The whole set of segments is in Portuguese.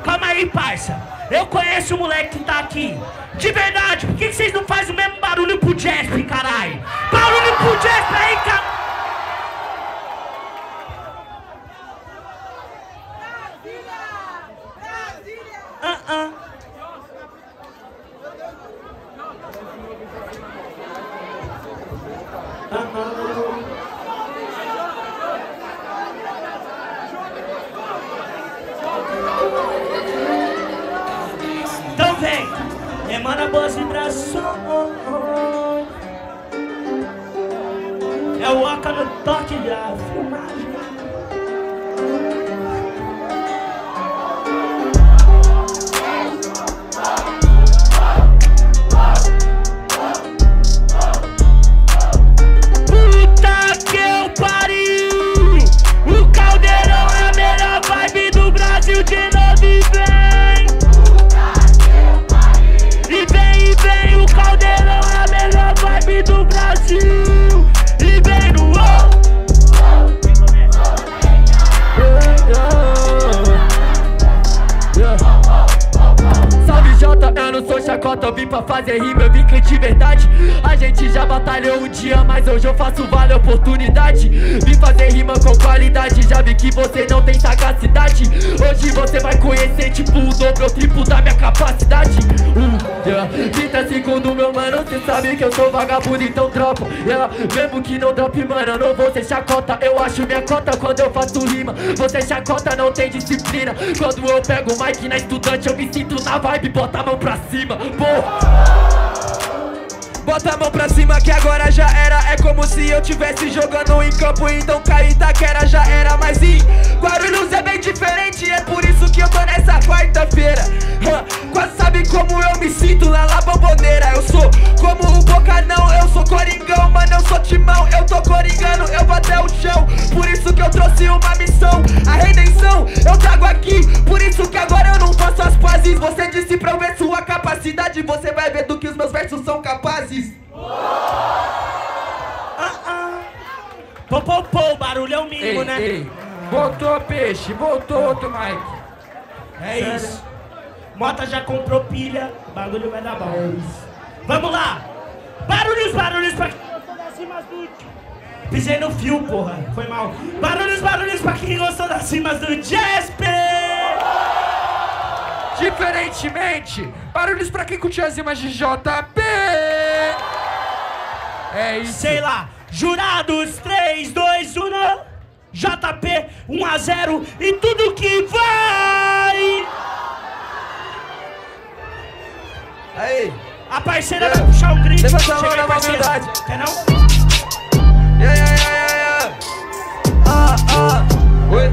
Calma aí, parça. Eu conheço o moleque que tá aqui. De verdade, por que vocês não fazem o mesmo barulho pro Jasper, caralho? Barulho pro Jasper aí, cara. Então vem, emana boas vibrações. É o Oca no toque da filmagem. Puta que eu pariu! O Caldeirão é a melhor vibe do Brasil de novo e vem! E vem, o Caldeirão é a melhor vibe do Brasil! E vem no Salve Jota, eu não sou chacota, eu vim pra fazer rima, eu vim com de verdade. A gente já batalhou um dia, mas hoje eu faço vale a oportunidade. Vim fazer rima com qualidade, já vi que você não tem sagacidade. Hoje você vai conhecer tipo o dobro ou triplo da minha capacidade. 30 segundos, meu mano, cê sabe que eu sou vagabundo, então dropa. Mesmo que não drope, mano, eu não vou ser chacota. Eu acho minha cota quando eu faço rima. Você chacota, não tem disciplina. Quando eu pego o mic na estudante, eu me sinto na vibe, bota a mão pra cima, porra. Bota a mão pra cima que agora já era. É como se eu tivesse jogando em campo, então cair Taquera já era. Mas em Guarulhos é bem diferente, é por isso que eu tô nessa quarta-feira. Quase sabe como eu me sinto lá na Bomboneira. Eu sou como o Boca não, eu sou coringão, mano, eu sou timão. Eu tô coringando, eu vou até o chão. Por isso que eu trouxe uma missão, a redenção eu trago aqui. Por isso que agora eu não faço as pazes. Você disse pra eu ver sua capacidade, você vai ver do que os meus versos são capazes. Pô, barulho é o mínimo, né? Ei, voltou peixe, voltou outro Mike. É isso. Mota já comprou pilha, o bagulho vai dar bom. É isso. Vamos lá. Barulhos pra quem gostou das rimas do... Pisei no fio, porra, foi mal. Barulhos pra quem gostou das rimas do Jasper. Diferentemente, barulhos pra quem curtiu as rimas de JP. É isso. Sei lá, jurados 3, 2, 1, JP 1-0 e tudo que vai. Aí. A parceira vai puxar um grito. Levanta a mão na humildade. Quer não? Oi.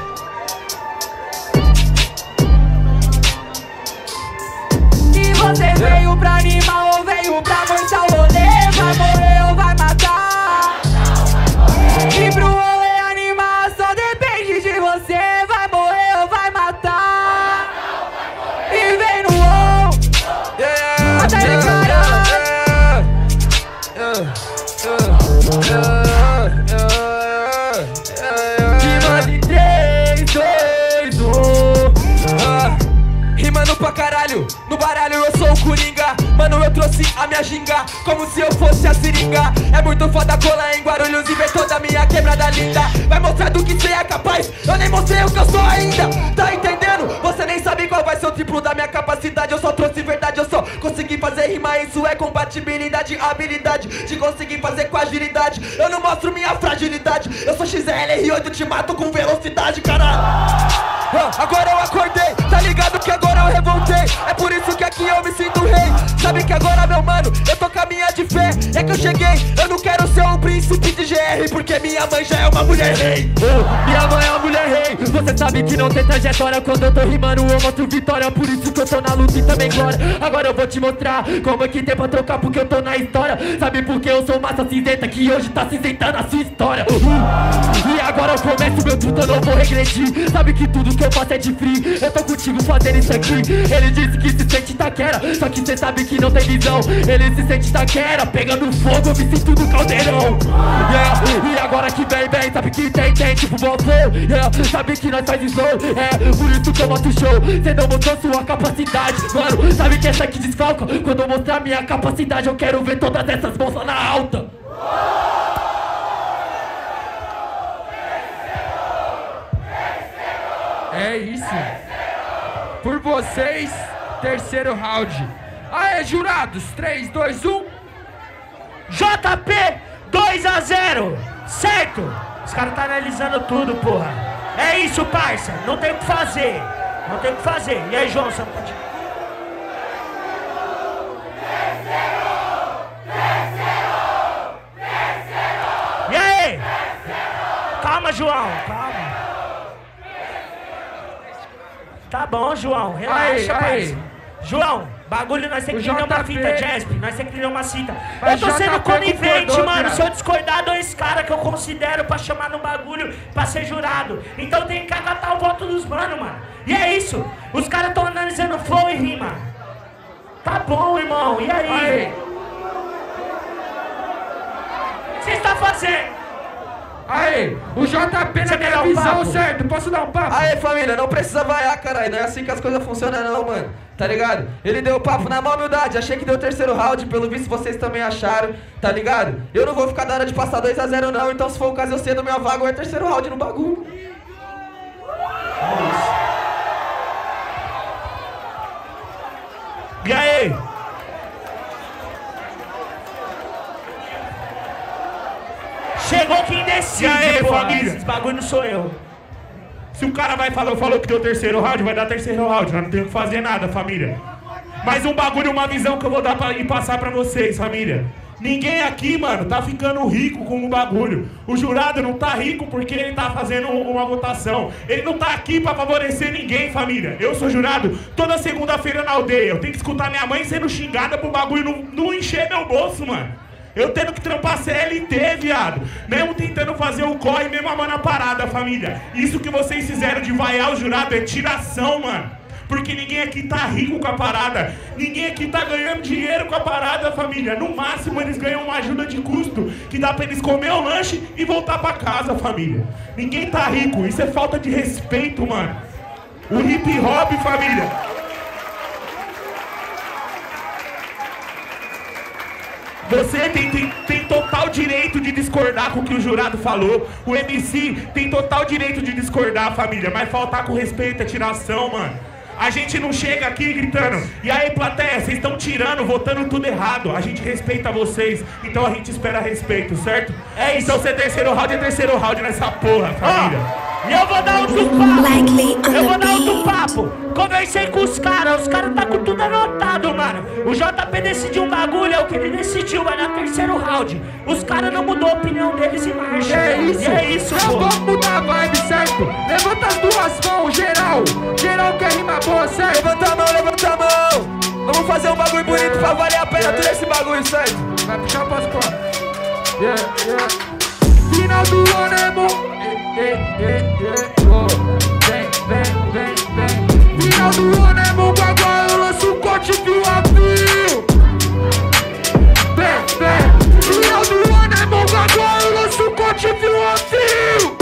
E você veio pra animar ou veio pra manchar o rolê? Vai morrer ou vai matar? E pro rolê animar só depende de você. Vai morrer ou vai matar? E vem no on. Até de cara. Rimando pra caralho, no baralho eu sou o Coringa. Mano, eu trouxe a minha ginga, como se eu fosse a seringa. É muito foda colar em Guarulhos e ver toda a minha quebrada linda. Vai mostrar do que cê é capaz, eu nem mostrei o que eu sou ainda. Tá entendendo? Você nem sabe qual vai ser o triplo da minha capacidade. Eu só trouxe verdade, eu só consegui fazer rima. Isso é compatibilidade, habilidade de conseguir fazer com agilidade. Eu não mostro minha fragilidade, eu sou XLR8, te mato com velocidade, caralho. Agora eu acordei, tá ligado que agora eu revoltei. É por isso que aqui eu me sinto rei. Sabe que agora, meu mano, eu tô caminhando de fé. É que eu cheguei, eu não quero ser um príncipe de GR, porque minha mãe já é uma mulher rei. Minha mãe é uma mulher rei. Você sabe que não tem trajetória. Quando eu tô rimando eu mostro vitória. Por isso que eu tô na luta e também glória. Agora eu vou te mostrar como é que tem pra trocar, porque eu tô na história. Sabe por que eu sou massa cinzenta, que hoje tá cinzentando a sua história. E agora eu começo meu truto, eu não vou regredir. Sabe que tudo que eu faço é de free. Eu tô contigo fazendo isso aqui. Ele disse que se sente Taquera, só que cê sabe que não tem visão. Ele se sente Taquera. Itaquera, pegando fogo, eu me sinto no caldeirão. E agora que vem, sabe que tem, tipo vovô. Sabe que nós faz slow, por isso que eu mostro o show. Cê não mostrou sua capacidade, mano. Sabe que essa aqui desfalca? Quando eu mostrar minha capacidade, eu quero ver todas essas mãos lá na alta. É isso. Por vocês, terceiro round. Aê, jurados, 3, 2, 1. JP 2-0, certo? Os caras tá analisando tudo, porra. É isso, parça, não tem o que fazer. Não tem o que fazer. E aí, João, você não pode... E aí? Calma, João, calma. Tá bom, João, relaxa, parça. João, bagulho, nós temos que criar uma fita, Jasp. Nós temos que criar uma fita. Eu tô sendo conivente, mano. Se eu discordar, dois caras que eu considero pra chamar no bagulho pra ser jurado. Então tem que acatar o voto dos mano, mano. E é isso. Os caras tão analisando flow e rima. Tá bom, irmão. E aí? O que você está fazendo? Aê, o JP na minha visão, certo? Posso dar um papo? Aê, família, não precisa vaiar, caralho. Não é assim que as coisas funcionam não, mano. Tá ligado? Ele deu o papo na maior humildade. Achei que deu o terceiro round, pelo visto vocês também acharam. Tá ligado? Eu não vou ficar da hora de passar 2-0 não. Então se for o caso eu cedo minha vaga, ou é terceiro round no bagulho. E aí? Chegou quem decide, e aí, porra. família? Esse bagulho não sou eu. Se o cara falou que deu o terceiro round, vai dar terceiro round. Nós não temos que fazer nada, família. Mas um bagulho, uma visão que eu vou dar e passar pra vocês, família. Ninguém aqui, mano, tá ficando rico com o bagulho. O jurado não tá rico porque ele tá fazendo uma votação. Ele não tá aqui pra favorecer ninguém, família. Eu sou jurado toda segunda-feira na aldeia. Eu tenho que escutar minha mãe sendo xingada pro bagulho não encher meu bolso, mano. Eu tendo que trampar CLT, viado. Mesmo tentando fazer o corre, mesmo amando a parada, família. Isso que vocês fizeram de vaiar o jurado é tiração, mano. Porque ninguém aqui tá rico com a parada. Ninguém aqui tá ganhando dinheiro com a parada, família. No máximo eles ganham uma ajuda de custo que dá pra eles comer o lanche e voltar pra casa, família. Ninguém tá rico. Isso é falta de respeito, mano. O hip hop, família. Você tem total direito de discordar com o que o jurado falou. O MC tem total direito de discordar, família. Mas faltar com respeito é tiração, mano. A gente não chega aqui gritando: e aí, plateia, vocês estão tirando, votando tudo errado. A gente respeita vocês, então a gente espera respeito, certo? É isso. Então se é terceiro round, é terceiro round nessa porra, família. E eu vou dar outro papo. Eu vou dar outro papo. Conversei com os caras tá com tudo anotado, mano. O JP decidiu um bagulho, é o que ele decidiu, vai dar terceiro round. Os caras não mudou a opinião deles e marcha. É isso. E é isso, então pô. vamos mudar a vibe, certo? Levanta as duas mãos, geral. Geral quer rima boa, certo? Levanta a mão, levanta a mão. Vamos fazer um bagulho bonito pra valer a pena todo esse bagulho, certo? Vai puxar pra costas. Final do ano é bom. Vem. Final do ano é bom, agora eu lanço o corte fio a fio. Vem. Final do ano é bom, agora eu lanço o corte fio a fio.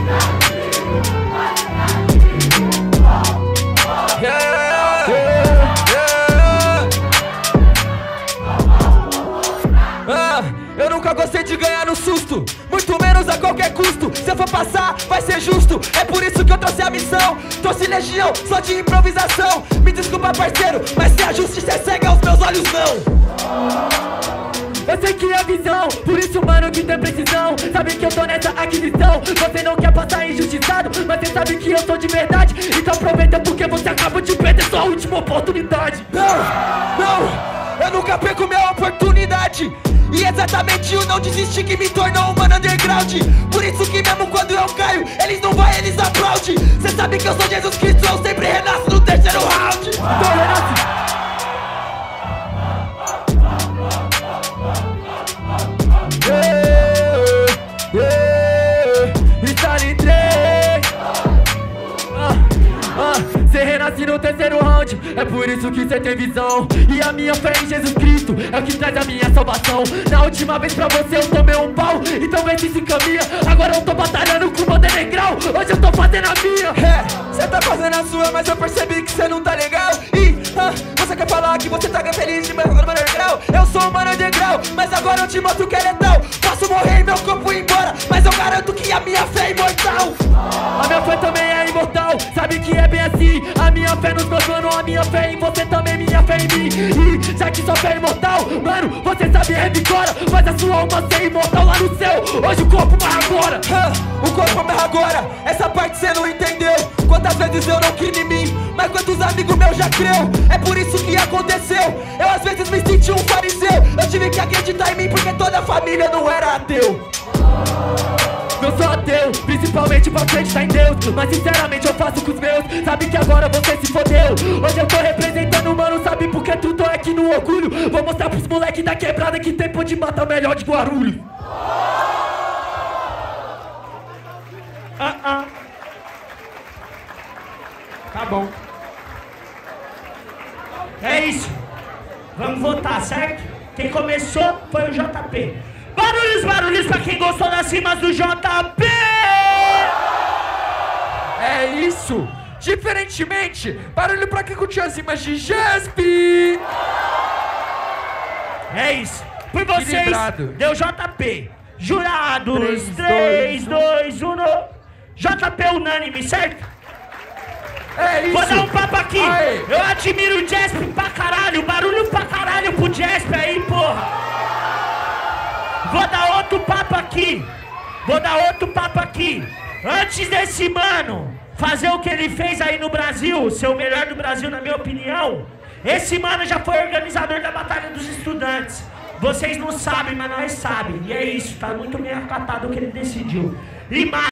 Eu nunca gostei de ganhar no susto, muito menos a qualquer custo. Se eu for passar, vai ser justo. É por isso que eu trouxe a missão. Trouxe legião, só de improvisação. Me desculpa, parceiro, mas se a justiça é cega, aos meus olhos não. Eu sei que é visão, por isso, mano, que tem precisão. Sabe que eu tô nessa aquisição. Você não quer passar injustiçado, mas você sabe que eu sou de verdade. Então aproveita porque você acaba de perder sua última oportunidade. Não, eu nunca perco minha oportunidade. E exatamente o não desistir que me tornou um mano underground. Por isso que mesmo quando eu caio, eles não vai, eles aplaudem. Cê sabe que eu sou Jesus Cristo, eu sempre renasço no terceiro round. Então renasce. Está em três. Cê renasce no terceiro round, é por isso que cê tem visão. E a minha fé em Jesus Cristo é o que traz a minha salvação. Na última vez pra você eu tomei um pau, então vê se encaminha. Agora eu tô batalhando com o Mano Negrão, hoje eu tô fazendo a minha. Cê tá fazendo a sua, mas eu percebi que cê não tá legal. E você quer falar que você tá feliz de Mano Underground? Eu sou o Mano Underground, mas agora eu te mostro que é letal. Posso morrer e meu corpo ir embora, mas eu garanto que a minha fé é imortal. A minha fé também é imortal, sabe que é bem assim. A minha fé nos meus manos, a minha fé em você também, minha fé em mim. E já que sua fé é imortal, mano, você sabe revigora. Faz a sua alma ser imortal lá no céu, hoje o corpo morre agora. O corpo morre agora, essa parte cê não entendeu. Quantas vezes eu não criei em mim, mas quantos amigos meus já creu. É por isso que aconteceu, eu às vezes me senti um fariseu. Eu tive que acreditar em mim porque toda a família não era ateu. Eu sou ateu, principalmente pra acreditar em Deus, mas sinceramente eu faço com os meus. Sabe que agora você se fodeu. Hoje eu tô representando, mano, sabe por que tu tô aqui no orgulho. Vou mostrar pros moleques da quebrada que tempo de matar melhor de Guarulhos. Tá bom. É isso. Vamos votar, certo? Quem começou foi o JP. Barulhos, barulhos pra quem gostou das rimas do JP! É isso! Diferentemente, barulho pra quem curtiu as rimas de Jesp! É isso! Por vocês, Equilibrado. deu JP. Jurados, 3, 2, 1. JP unânime, certo? É isso! Vou dar um papo aqui. Aê. Eu admiro o Jesp pra caralho. Barulho pra caralho pro Jesp aí, porra. Vou dar outro papo aqui. Antes desse mano fazer o que ele fez aí no Brasil, ser o melhor do Brasil na minha opinião, esse mano já foi organizador da Batalha dos Estudantes. Vocês não sabem, mas nós sabem. E é isso, tá muito bem acatado o que ele decidiu. E mais